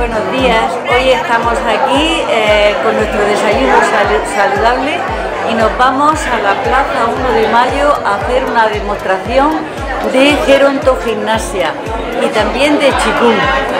buenos días. Hoy estamos aquí con nuestro desayuno saludable y nos vamos a la Plaza 1 de Mayo a hacer una demostración de gerontogimnasia y también de Qigong.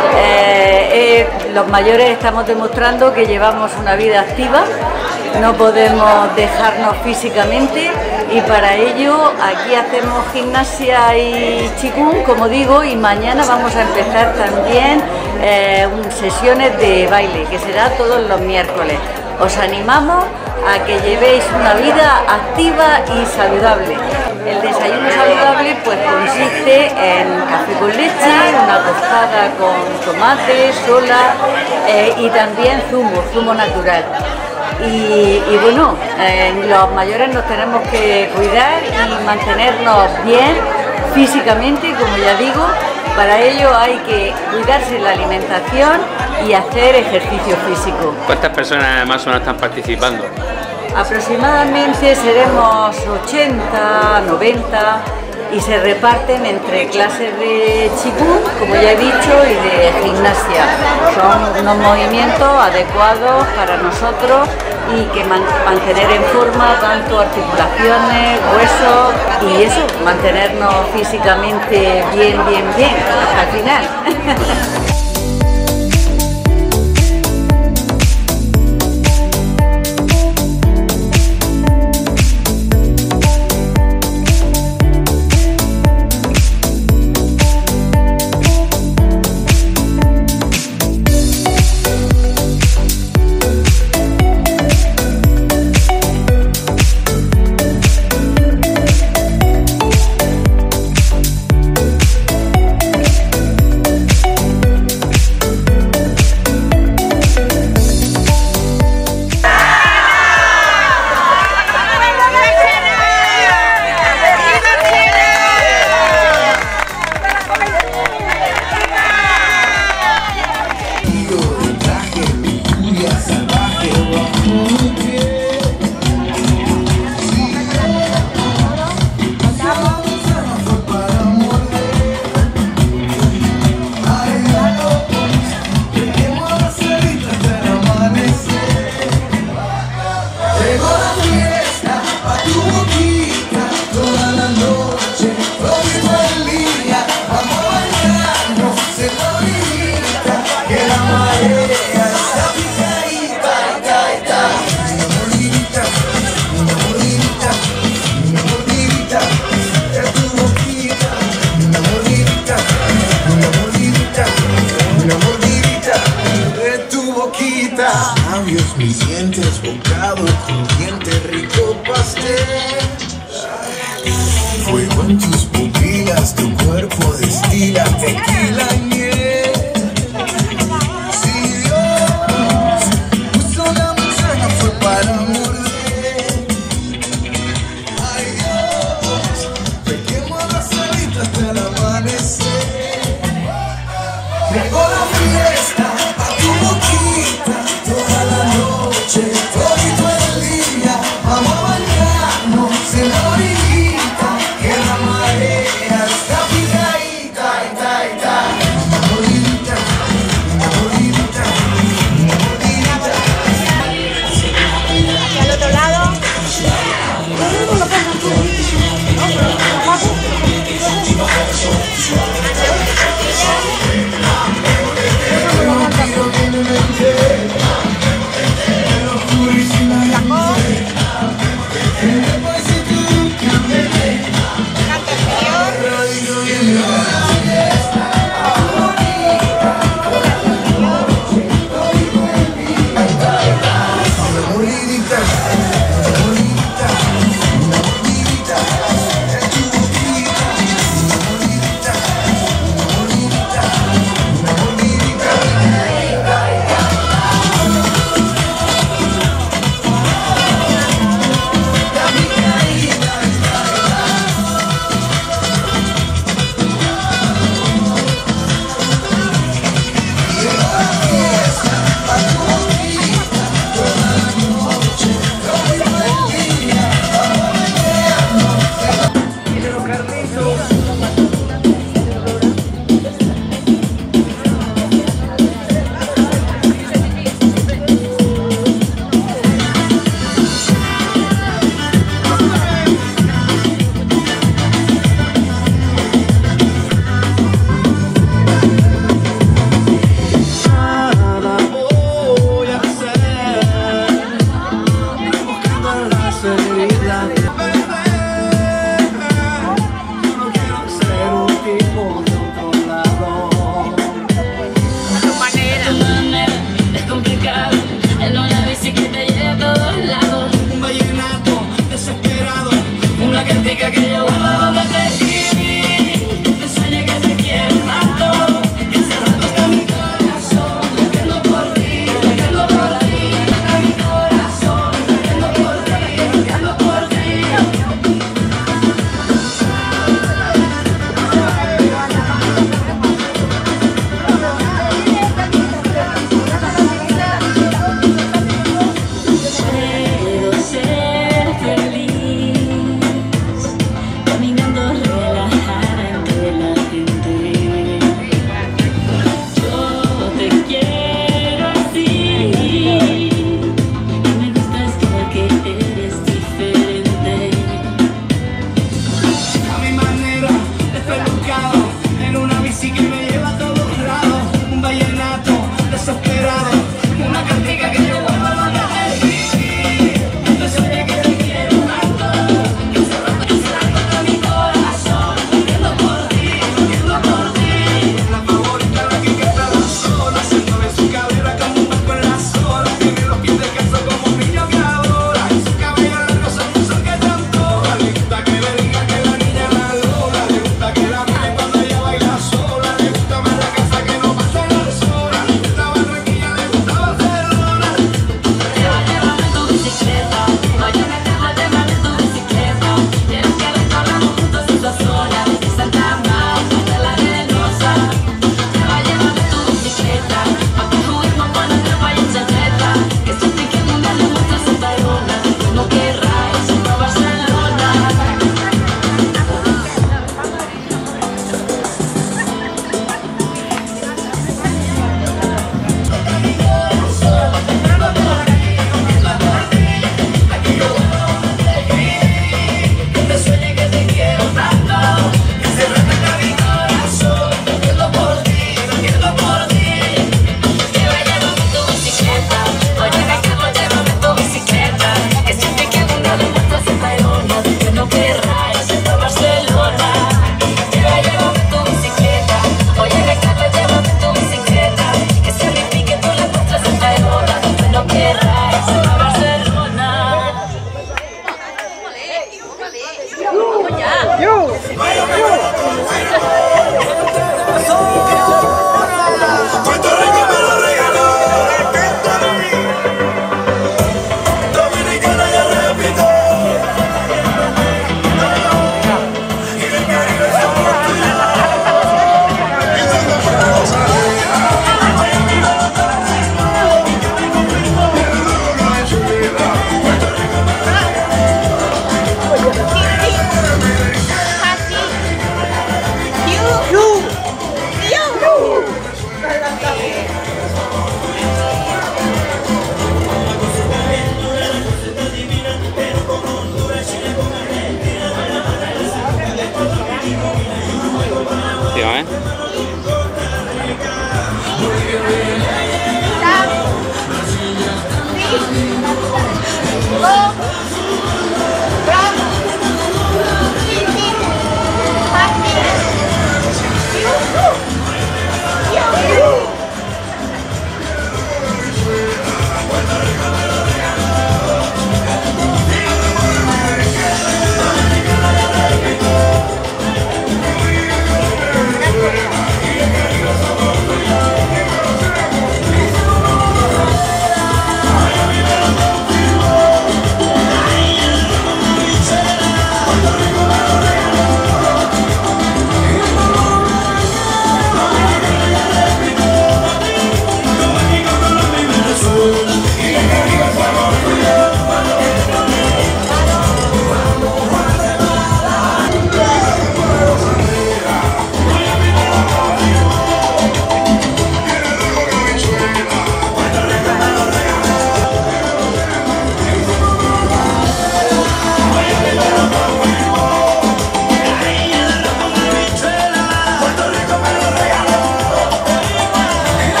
Los mayores estamos demostrando que llevamos una vida activa, no podemos dejarnos físicamente y para ello aquí hacemos gimnasia y Qigong, como digo, y mañana vamos a empezar también sesiones de baile, que será todos los miércoles. Os animamos a que llevéis una vida activa y saludable. El desayuno saludable pues consiste en café con leche, una tostada con tomate, sola y también zumo natural. Y bueno, los mayores nos tenemos que cuidar y mantenernos bien físicamente, como ya digo. Para ello hay que cuidarse la alimentación y hacer ejercicio físico. ¿Cuántas personas más o menos están participando? Aproximadamente seremos 80, 90 y se reparten entre clases de Qigong, como ya he dicho, y de gimnasia. Son unos movimientos adecuados para nosotros y que mantener en forma tanto articulaciones, huesos y eso, mantenernos físicamente bien hasta el final. Labios, mis dientes, bocado crujiente, rico pastel. Fuego en tus pupilas, tu cuerpo destila tequila y miel. Si Dios puso la manzana fue para morder. Ay Dios, pequemos la salita hasta el amanecer. Llegó la fiesta a tu boquita. Toda la noche, todito el día, vamos a bañarnos en la orillita, que la marea está picadita,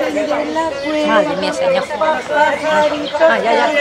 Madre mía, señor. Ah, ya, ya.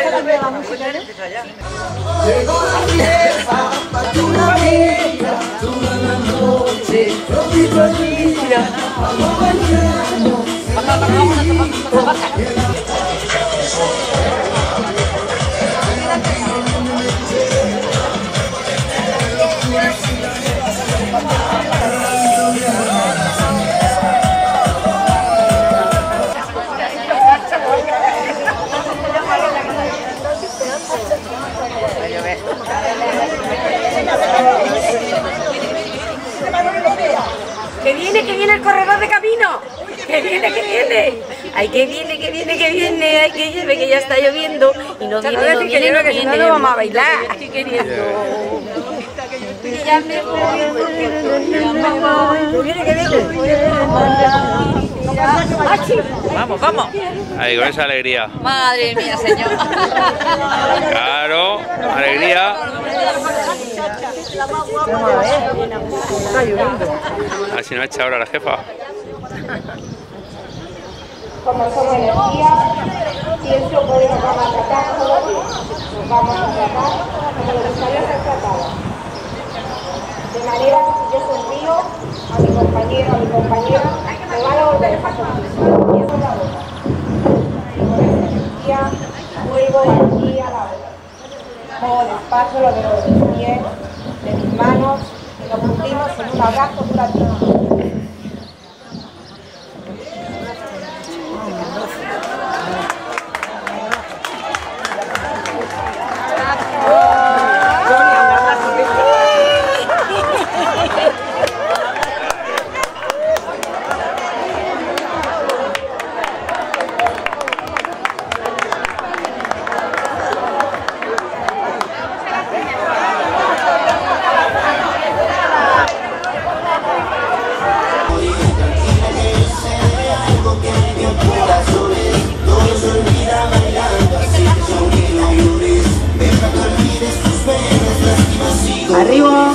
Que viene el corredor de camino. Que viene. Ay, que viene, ay, que lleve, que ya está lloviendo. Y no viene, que si no, no vamos a bailar. Estoy queriendo. Que ya me voy. Que viene. Vamos. Ahí, con esa alegría. Madre mía, señor. Claro, alegría. A ver si no echa ahora la jefa. Como somos energía, si esto podemos tratar todos, nos vamos a tratar como lo gustaría ser tratado. De manera que si yo sonrío a mi compañero, a mi compañera, me van a volver a sonreír. Y eso es la boca. Y con esa energía vuelvo aquí a la boca. Muevo despacio lo de los pies, de mis manos, y nos fundimos en un abrazo curativo. Arriba.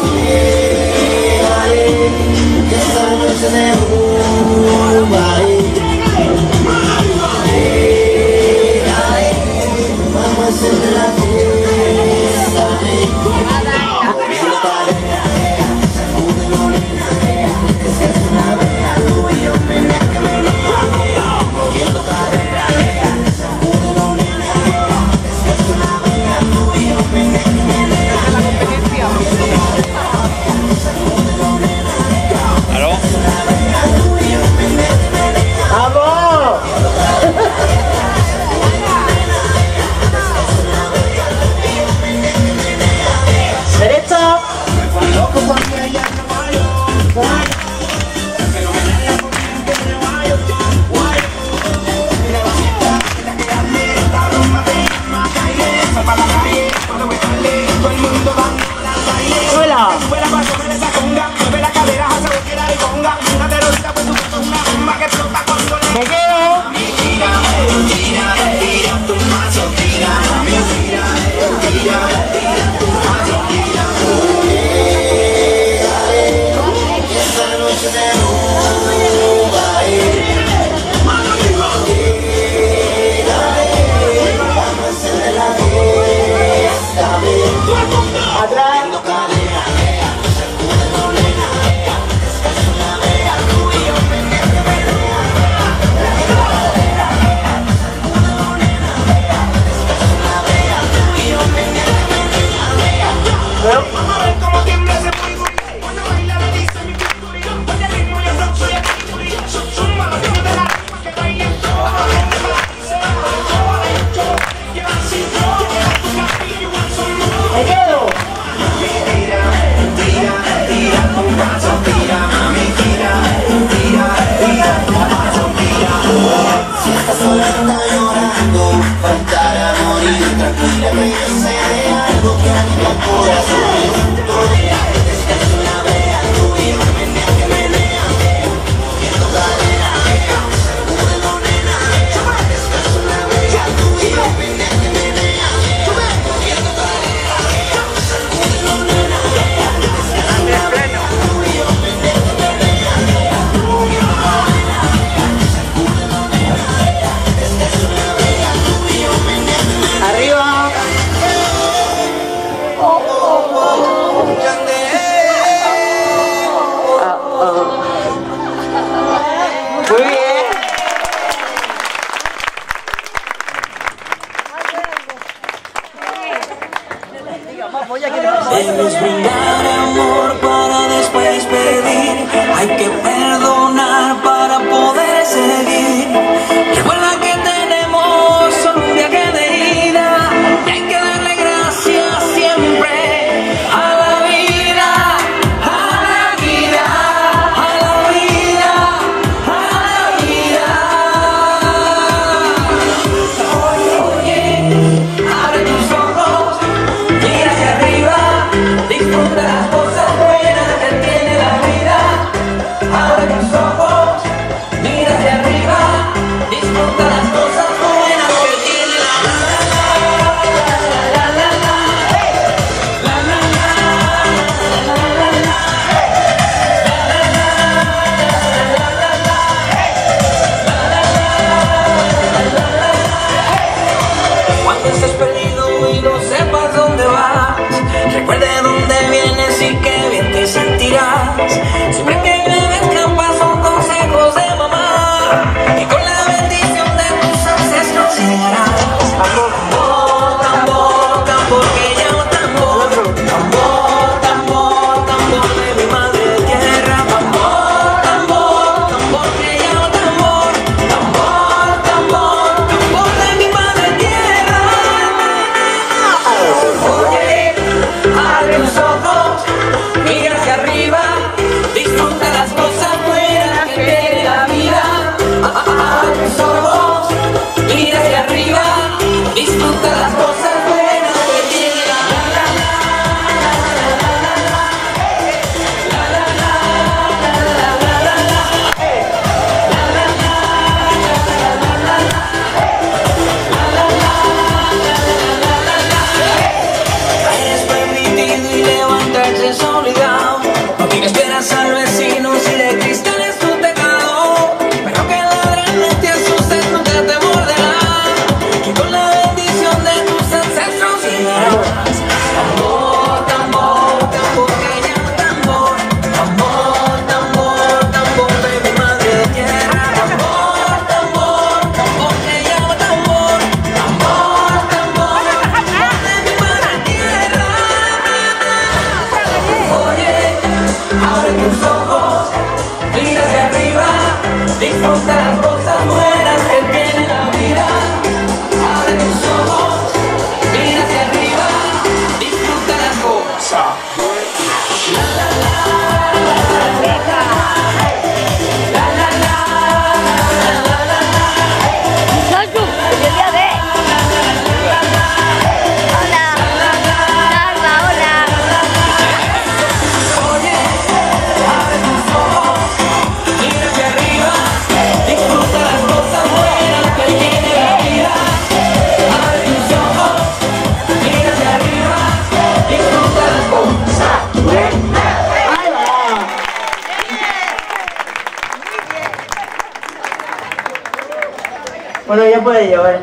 Bueno, ya puede llover.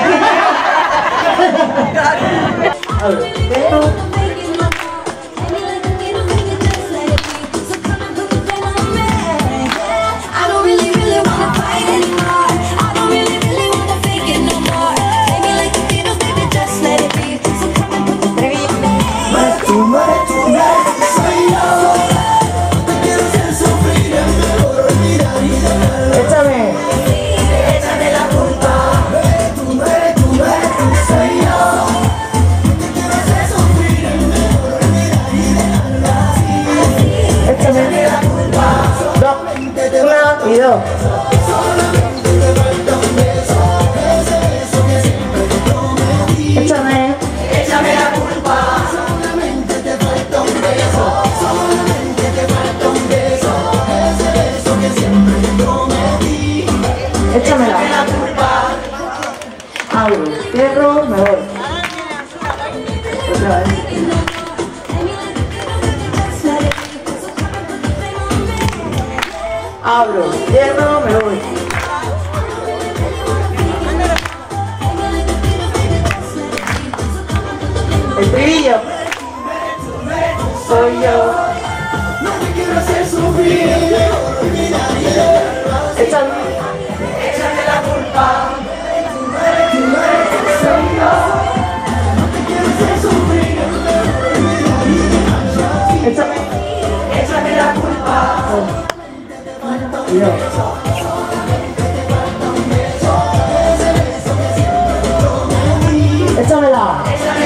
Y dos. Échame. Échame la culpa. Solamente te falta un beso. Solamente te falta un beso. Ese beso que siempre te prometí. Échame la culpa. Abro, cierro, me voy. Otra vez. Abro, cierro, me voy. El estribillo. Soy yo. No te quiero hacer sufrir. Échame. Échame la culpa. Soy yo. No te quiero hacer sufrir. Échame. Échame la culpa. Échamela.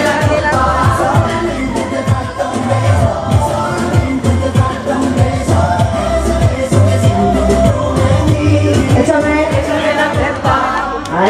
Échame. Ahí.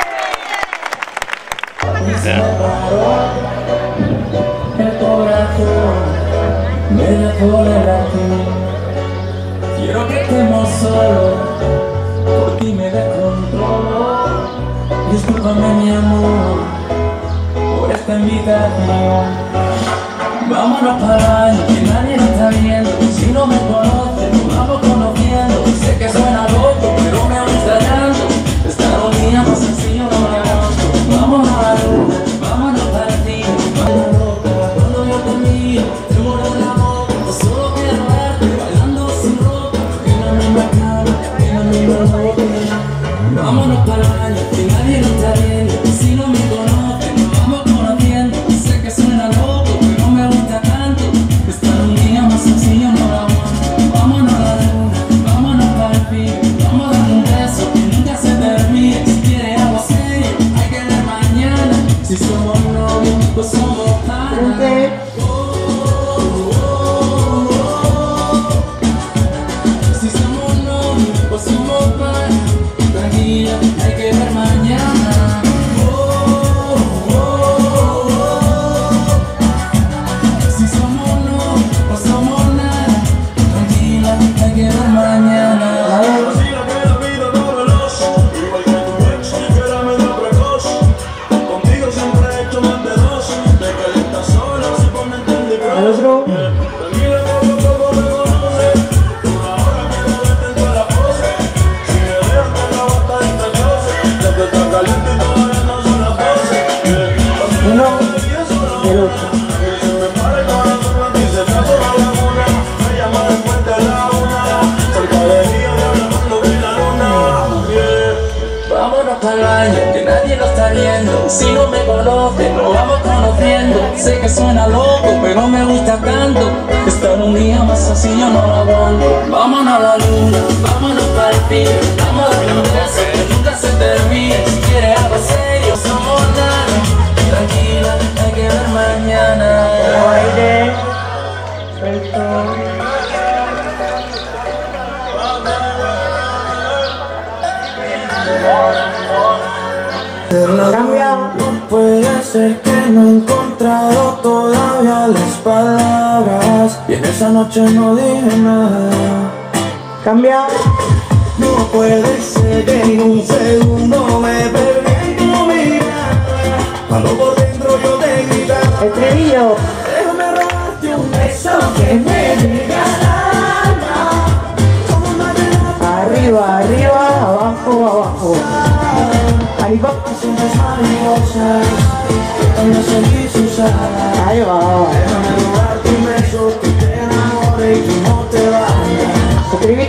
El corazón me dejó de latir. Quiero que estemos solos, por ti me descontrolo. Discúlpame mi amor, por esta invitación. Vámonos para allá, que nadie nos está viendo. Si no me conoces, nos vamos conociendo. Sé que suena loco, pero me gusta tanto. Estar un día más sencillo no me aguanto. Vámonos a la luna, vámonos para el cine. Vaya loca, cuando yo te miro, te muero de la boca. Solo quiero verte bailando sin ropa. Vámonos para el baño, que nadie nos está viendo. Si no me conoce, nos vamos conociendo. Sé que suena loco, pero me gusta tanto. Estar un día más sencillo no lo aguanto. Vámonos a la luna, vámonos para el fin. Vamos a dar un beso que nunca se termine. Si quieres algo serio, hay que ver mañana. Si somos novios, pues somos panas. Hay que ver mañana. Si somos no, o somos nada. Tranquila, hay que ver mañana. Si la que la vida no veloz, igual que tu ex, que era medio precoz. Contigo siempre he hecho más de dos. De que estás sola, si por me entender. Al otro. Tranquila, poco me conoces. Ahora quiero verte en toda la pose. Si me dejas te la bata y te cose. Desde tan caliente y todavía no son las 12. Uno, el otro. Se me para el corazón y se trata la laguna. Me llama después de la una. Cerca de día de hablando de la luna. Vámonos para el baño, que nadie lo está viendo. Si no me conoce, nos vamos conociendo. Sé que suena loco, pero me gusta tanto. Estar un día más así yo no lo aguanto. Vámonos a la luna, vámonos para el fin. Vamos a dar un beso que nunca se termine. Si quieres algo serio, somos nada. Tranquila, hay que ver mañana. Aire, cambia. No puede ser que no he encontrado todavía las palabras. Y en esa noche no dije nada. Cambia. No puede ser que en un segundo me perdí en tu mirada. Cuando por dentro yo te gritaba. Estribillo. Déjame robarte un beso que me llega al alma. Arriba, arriba, abajo. abajo, abajo. Mariposa. Ahí va. Escribí.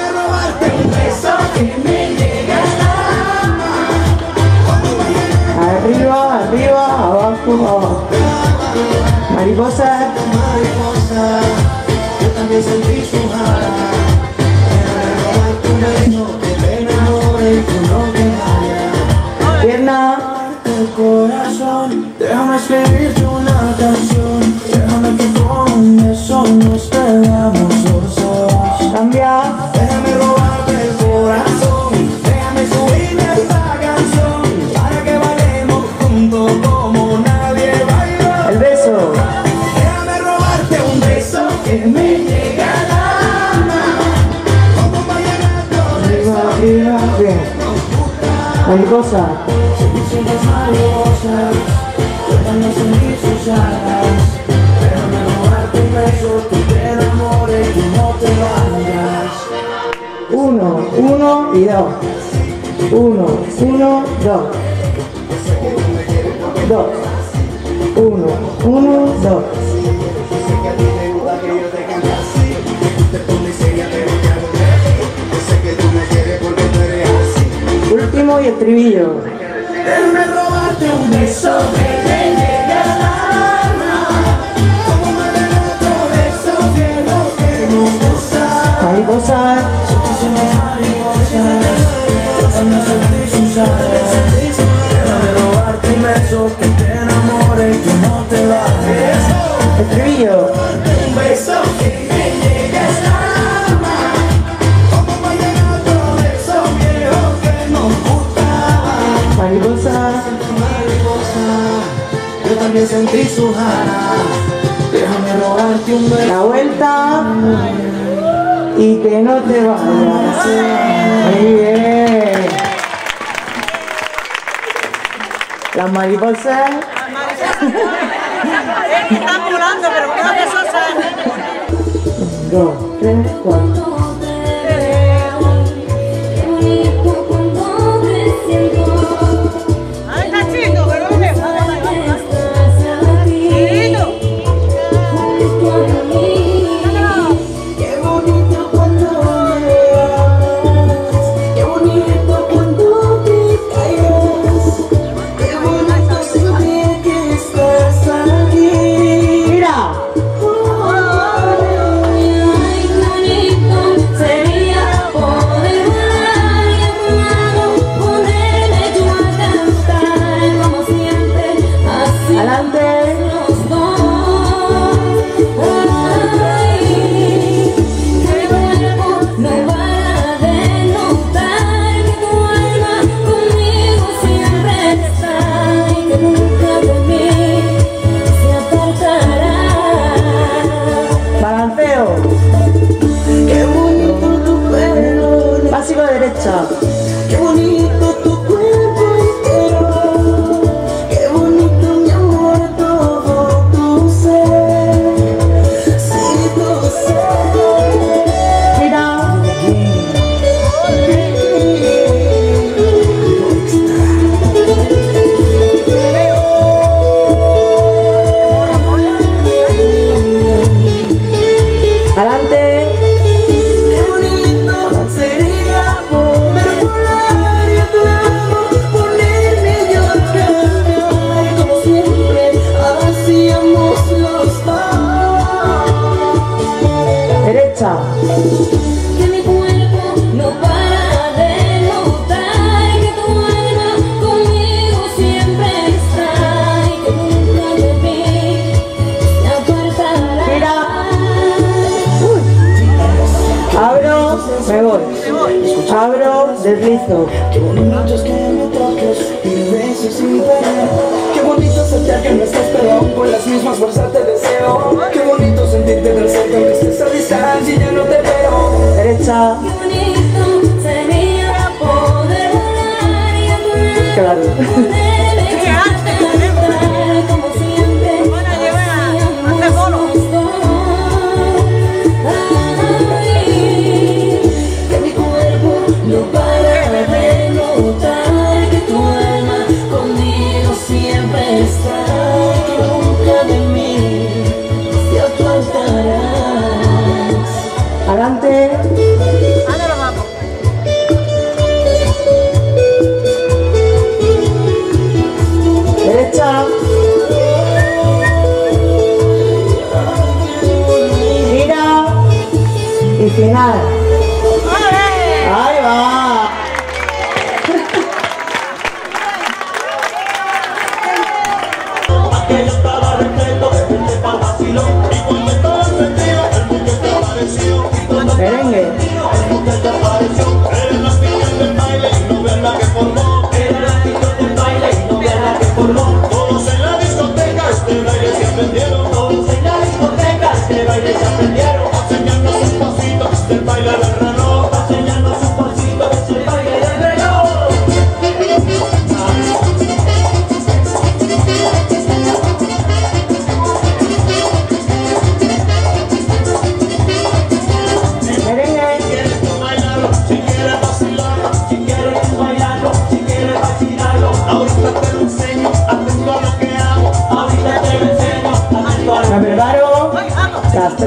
Arriba, arriba, abajo, abajo. Mariposa. Yo también sentí su jara. Déjame robar tu beso, que te enamore y tú no te vayas. Pierna. El corazón, déjame escribirte una canción. Déjame que con eso nos pegamos los dos. Cambia. Déjame robarte el corazón. Déjame subirme a esta canción para que bailemos juntos como nadie bailó. El beso. Déjame robarte un beso que me llega al alma. Como un vallenato. Arriba, arriba. Bien. Mariposa. Son las mariposas, tratando de sentir sus alas. Déjame robarte un beso, que te enamore y no te vayas. 1, 1 y 2. 1, 1, 2. 2. 1, 1, 2. Último y estribillo. Déjame robarte un beso que me llegue al alma. Como un vallenato de esos viejos que nos gustan. Mariposa. Son las mariposas, tratando de sentir sus alas. Déjame robarte un beso que te enamore y que no te vayas. Estribillo. Un beso que me llegue al alma. Como un vallenato de esos viejos que nos gustan. Mariposa. Mariposa, yo también sentí su jara. Déjame robarte un beso. La vuelta. Y que no te vayas. Muy bien. Las mariposas. Están volando, pero con una pesosa. 2, 3, 4. Ahí está chico, pero ¿dónde va? Qué bonito cuando me amas. Qué bonito cuando te callas. Qué bonito sentir que estás aquí. Mira. Sería poder volar y a tu lado ponerme yo a cantar como siempre, así Adelante. los dos. Ay, que mi cuerpo no para de notar que tu alma conmigo siempre está y que nunca de mí se apartará. Balanceo. Qué bonito tu pelo. Básico derecha. Qué bonito tu cuerpo entero. Qué bonito mi amor todo tu ser. Sí, tu ser. Mira. Adelante. Qué bonito sería poder volar y a tu lado ponerme yo a cantar como siempre hacíamos los dos. Derecha. Que mi cuerpo no para de notar que tu alma conmigo siempre está y que nunca de mí se apartará. Mira. Abro, me voy. Abro, deslizo. Qué bonito es que me toques y me beses sin querer. Qué bonito sentir que no estás pero con las mismas fuerzas te deseo. Qué bonito sentirte tan cerca aunque estés a distancia y ya no te veo. Derecha. Qué bonito sería poder volar y a tu lado Claro. ponerme yo a cantar como siempre hacíamos los dos. Ay, que mi cuerpo no para de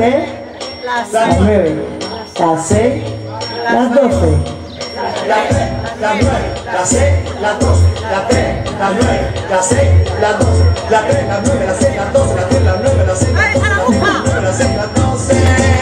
3, las 9, las 6, las 12. La 3, la 9, la 6, la 12, la 3, la 9, la 6, la 12, la 3, la 9, la 6, la 12, la 3, la 9, la 6, la 12, la 9, la 6, la 12.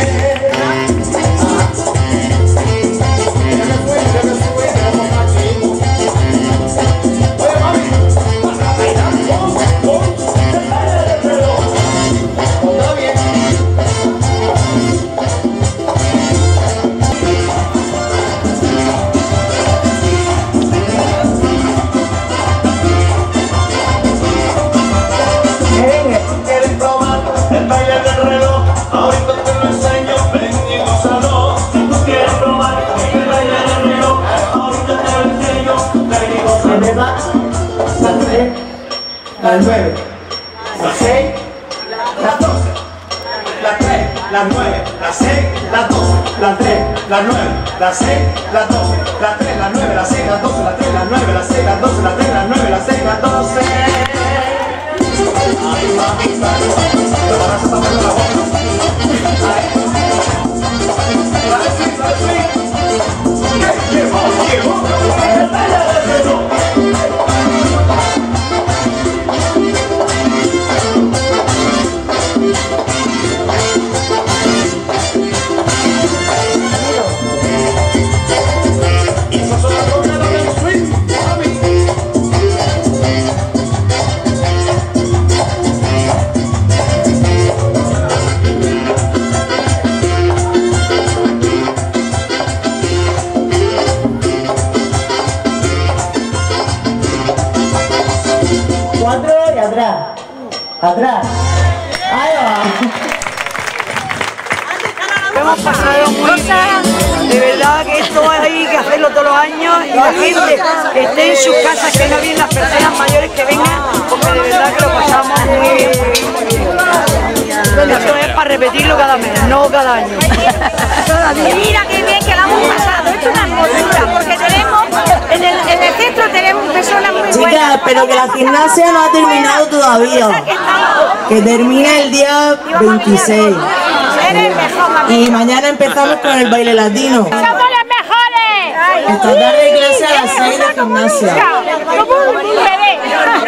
La 9, la 6, la 12, la 3, la 9, la 6, la 12, la 3, la 9, la 6, la 12, la 3, la 9, la 6, la 12, la 3, la 9, la 6, la 12, la 3, la 9, la 6, la 12. Atrás. Ahí va. Hemos pasado cosas, de verdad que esto hay que hacerlo todos los años y la gente que esté en sus casas, que no vienen las personas mayores que vengan, porque de verdad que lo pasamos muy bien. Esto es para repetirlo cada mes, no cada año. Mira qué bien que la hemos pasado, esto es una hermosura, porque tenemos, en el centro tenemos personas muy buenas. Chicas, pero que la gimnasia no ha terminado todavía, que termina el día 26. Y mañana empezamos con el baile latino. ¡Somos los mejores! Esta tarde hay clase a las 6 de gimnasia. Como un bebé.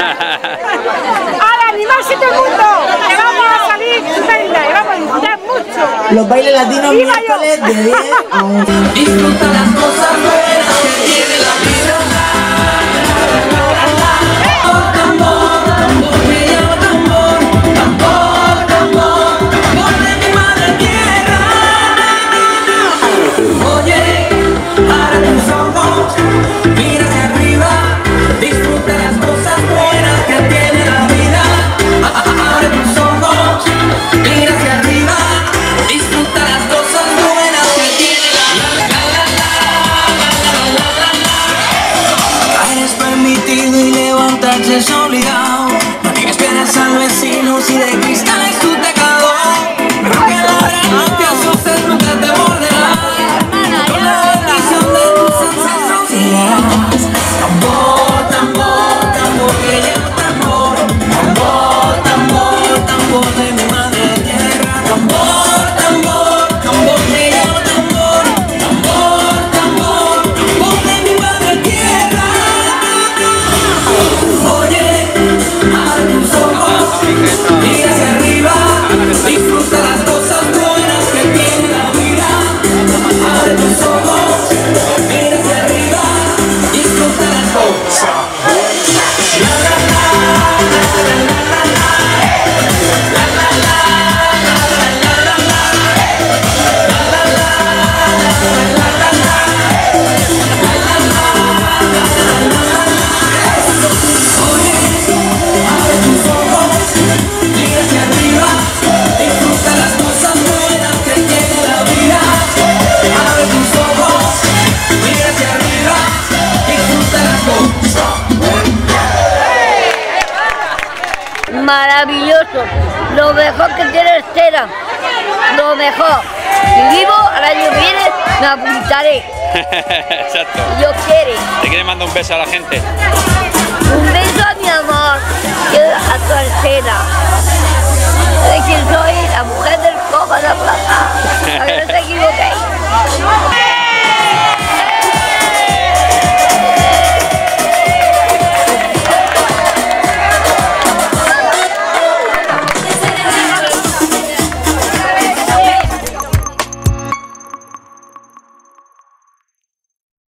¡Al animarse todo el mundo! ¡Que vamos a salir estupenda y vamos a disfrutar mucho! Los bailes latinos miércoles de 10 a 11. Disfruta las cosas buenas que tiene la vida. Tambor, tambor, tambor, me llama tambor. Tambor, tambor, tambor de mi madre tierra. Oye, para tus ojos, mira hacia arriba. Disfruta las cosas buenas que tiene la vida. Abre tus ojos, mira hacia arriba. Disfruta las cosas buenas que tiene la vida. Eres permitido y levantarse es obligado. No tienes piedras al vecino si de cristal es tu teclado. Pero que la hora no te asustes, nunca te morderá. Con la bendición de tus ancestros irás. Tambor, tambor, tambor, que lleva tambor. Tambor, tambor, tambor de mi madre tierra. Tambor, tambor, tambor, que lleva tambor. Tambor, tambor, tambor de mi madre tierra. Oye, abre tus ojos, mira hacia arriba, disfruta las cosas buenas que tiene la vida. Abre tus ojos, mira hacia arriba, disfruta las cosas. La la la, la la la la, la la la, la la la, la la mira hacia arriba, disfruta las cosas buenas que tiene la vida. Abre tus ojos, mira hacia arriba, disfruta las cosas buenas. Maravilloso, lo mejor que tiene Estera, lo mejor. Si vivo, al año que viene me apuntaré. Exacto. Dios quiere. ¿Te quieres mandar un beso a la gente? Un beso a mi amor, a tu Estera. De quien soy la mujer del coco. rojo de plaza. Para que no te equivoquéis.